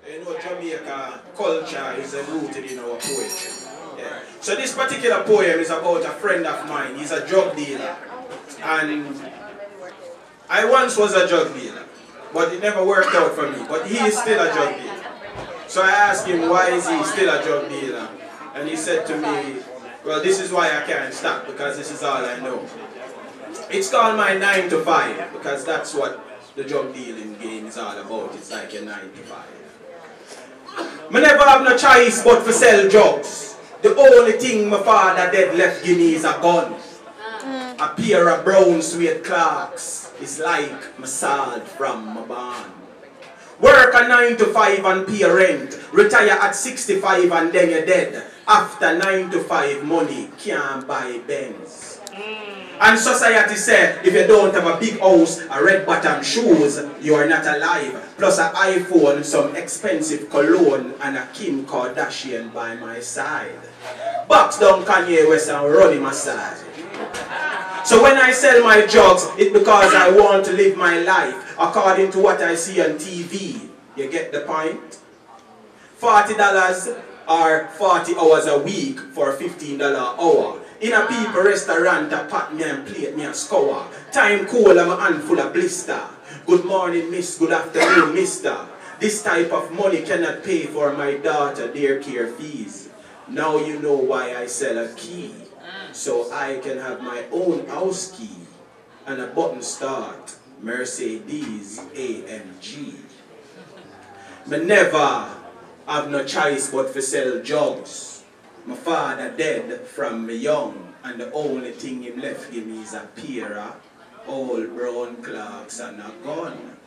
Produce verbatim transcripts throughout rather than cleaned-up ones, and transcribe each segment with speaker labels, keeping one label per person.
Speaker 1: You know, Jamaica culture is rooted in our poetry. Yeah. So this particular poem is about a friend of mine. He's a drug dealer. And I once was a drug dealer, but it never worked out for me. But he is still a drug dealer. So I asked him, why is he still a drug dealer? And he said to me, well, this is why I can't stop, because this is all I know. It's called my nine to five, because that's what the drug dealing game is all about. It's like a nine to five. I never have no choice but to sell drugs. The only thing my father dead left give me is a gun. Mm. A pair of brown suede Clarks is like my salt from my barn. Work a nine to five and pay rent. Retire at sixty-five and then you're dead. After nine to five, money can't buy Benz. Mm. And society said, if you don't have a big house, a red bottom shoes, you are not alive. Plus an iPhone, some expensive cologne, and a Kim Kardashian by my side. Box down Kanye West and run him aside. So when I sell my drugs, it's because I want to live my life according to what I see on T V. You get the point? forty dollars or forty hours a week for a fifteen dollar hour. In a people restaurant, a pat me and plate me a scour. Time cool, I'm a handful of blister. Good morning, miss, good afternoon, mister. This type of money cannot pay for my daughter daycare fees. Now you know why I sell a key. So I can have my own house key and a button start Mercedes A M G. Me never have no choice but to sell drugs. My father dead from me young, and the only thing him left give me is a pair of old brown Clarks and a gun.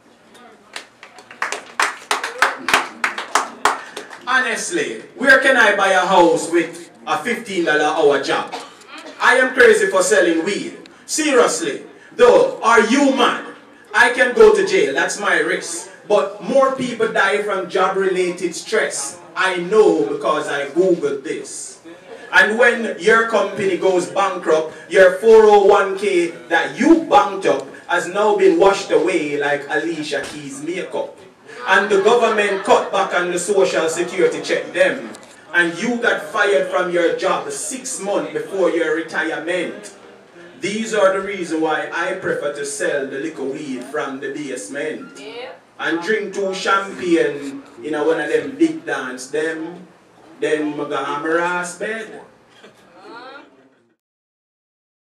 Speaker 1: Honestly, where can I buy a house with a fifteen dollar hour job? I am crazy for selling weed. Seriously, though, are you mad? I can go to jail, that's my risk. But more people die from job-related stress. I know because I googled this. And when your company goes bankrupt, your four oh one K that you banked up has now been washed away like Alicia Keys' makeup. And the government cut back on the social security check them. And you got fired from your job six months before your retirement. These are the reasons why I prefer to sell the liquor weed from the basement. Yeah. And drink two champagne in a one of them big dance, them, then I go on my ass bed.